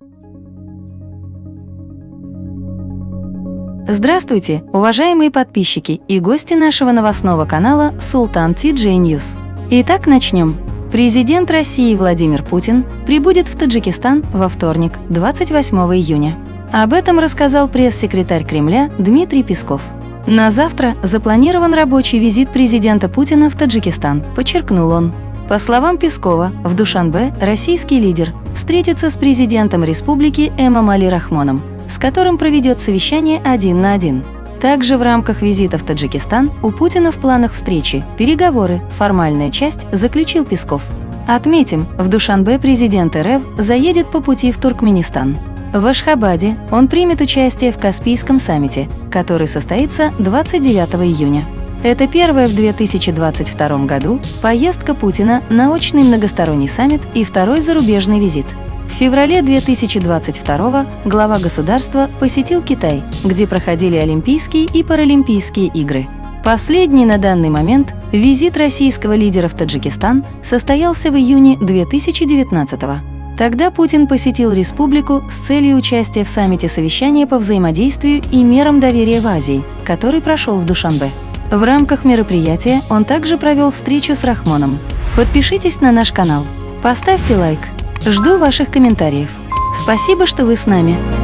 Здравствуйте, уважаемые подписчики и гости нашего новостного канала Sultan TJ News. Итак, начнем. Президент России Владимир Путин прибудет в Таджикистан во вторник, 28 июня. Об этом рассказал пресс-секретарь Кремля Дмитрий Песков. На завтра запланирован рабочий визит президента Путина в Таджикистан, подчеркнул он. По словам Пескова, в Душанбе российский лидер встретится с президентом республики Эмомали Рахмоном, с которым проведет совещание 1 на 1. Также в рамках визита в Таджикистан у Путина в планах встречи, переговоры, формальная часть, заключил Песков. Отметим, в Душанбе президент РФ заедет по пути в Туркменистан. В Ашхабаде он примет участие в Каспийском саммите, который состоится 29 июня. Это первая в 2022 году поездка Путина на очный многосторонний саммит и второй зарубежный визит. В феврале 2022 глава государства посетил Китай, где проходили Олимпийские и Паралимпийские игры. Последний на данный момент визит российского лидера в Таджикистан состоялся в июне 2019 года. Тогда Путин посетил республику с целью участия в саммите совещания по взаимодействию и мерам доверия в Азии, который прошел в Душанбе. В рамках мероприятия он также провел встречу с Рахмоном. Подпишитесь на наш канал, поставьте лайк. Жду ваших комментариев. Спасибо, что вы с нами.